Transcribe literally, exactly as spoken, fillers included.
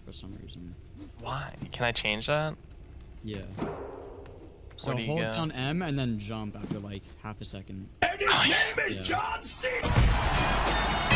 for some reason. Why? Can I change that? Yeah. So Where do you hold go? down M and then jump after like half a second. And his Oh, name is yeah. John Cena!